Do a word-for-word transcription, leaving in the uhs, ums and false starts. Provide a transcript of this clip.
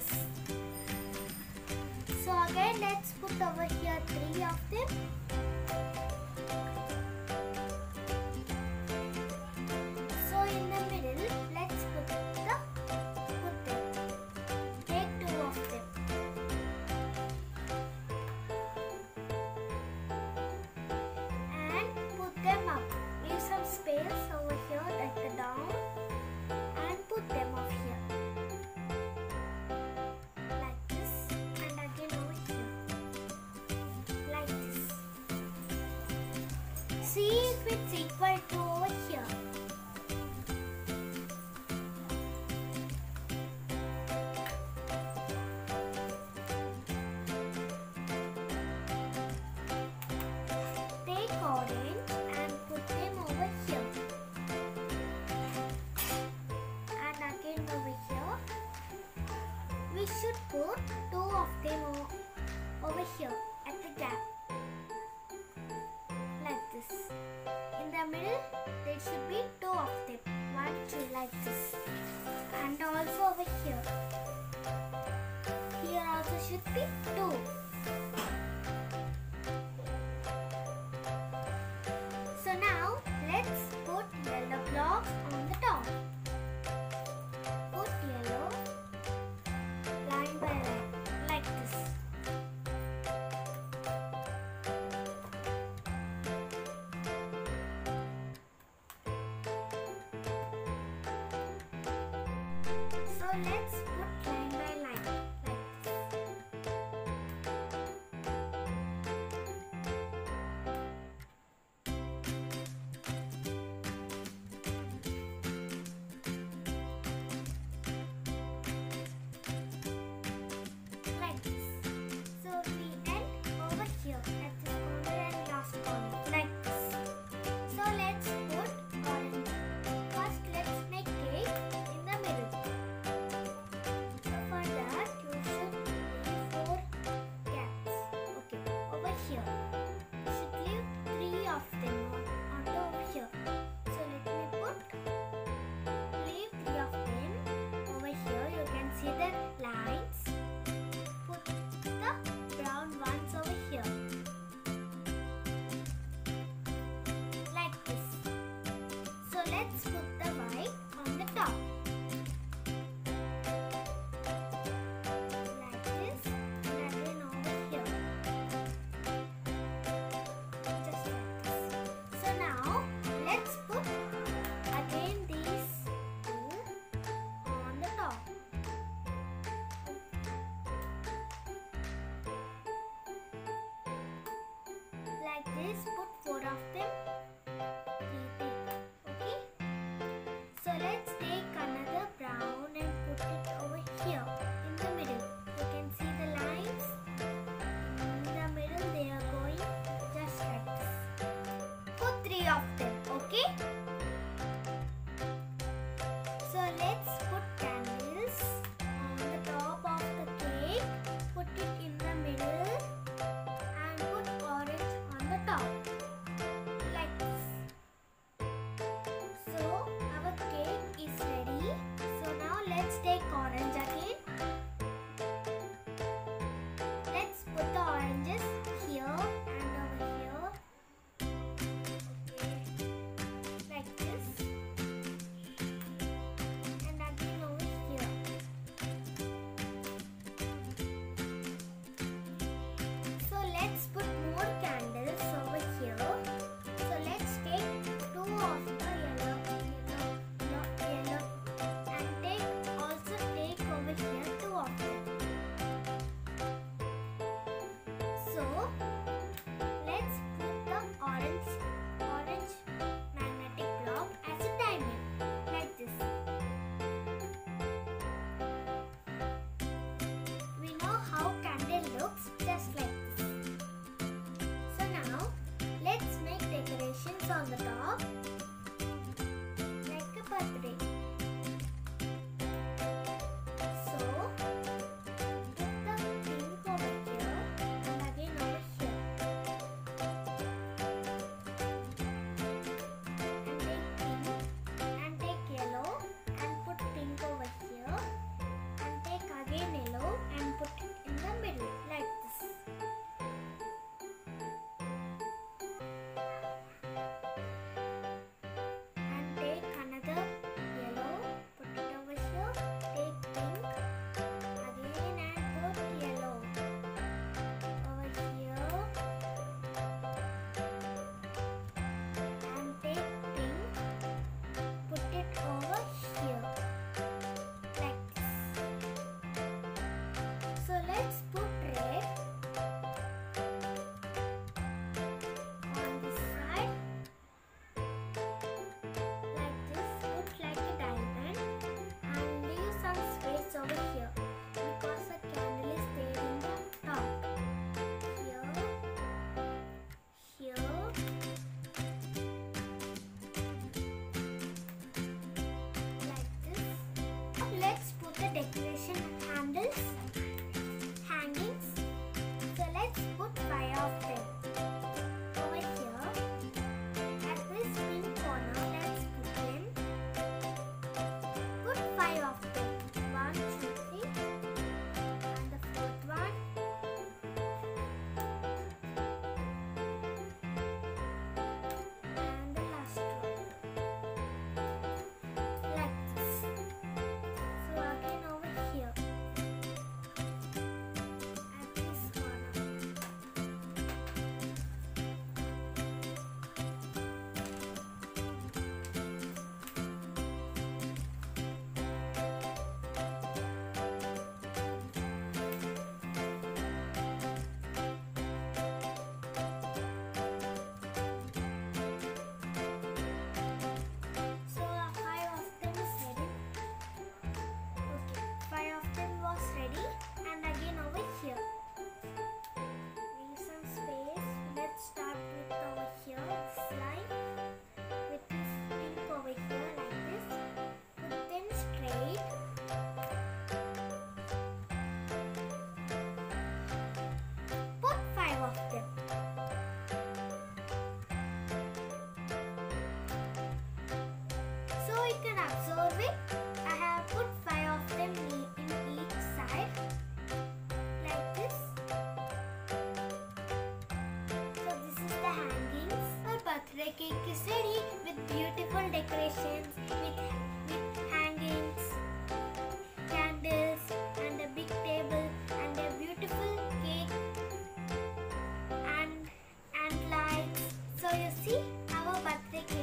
this. So again, let's put over here three of them. So in the middle, let's put the put them. Take two of them. And put them up. Leave some space over here at the down and put them up here. Like this, and again over here. Like this. See if it's equal to over here. Take orange and put them over here. And again over here. We should put two of them o- over here at the gap. Like this. In the middle, there should be two of them. One, two, like this. And also over here. Here also should be two. So now, let's put yellow blocks on the top. Put yellow line by line, like this. So let's put line by line, like this. Like this. So we end over here at this corner and last corner, like this. So let's put orange. First, let's make cake in the middle. So for that, you should leave four gaps. Okay, over here. You should leave three of them on, on over here. So let me put, leave three of them over here. You can see the lines. Put the brown ones over here. Like this. So let's put the white on the top. Like this. And again over here. Just like this. So now let's put again these two on the top. Like this, put four of them. Repeat. Okay? So let's take another brown and put it over here in the middle. You can see the lines. In the middle, they are going just like this. Put three of them. Okay? So let's put candles on the top of the cake. Put it in the middle and put orange on the top. Like this. So our cake is ready. So now let's take orange again. Let's put the oranges here and over here. Okay. Like this. And again over here. So let's put more candles over here. So let's take two of the yellow, yellow, yellow, and take also take over here two of them. So let's put the orange, orange magnetic block as a diamond, like this. We know how candle looks, just like this. So now, let's make decorations on the top, like a birthday. So, put the pink over here and again over here. And take pink and take yellow and put pink over here and take again yellow birthday cake is ready with beautiful decorations, with, with hangings, candles, and a big table, and a beautiful cake, and and lights. So you see, our birthday cake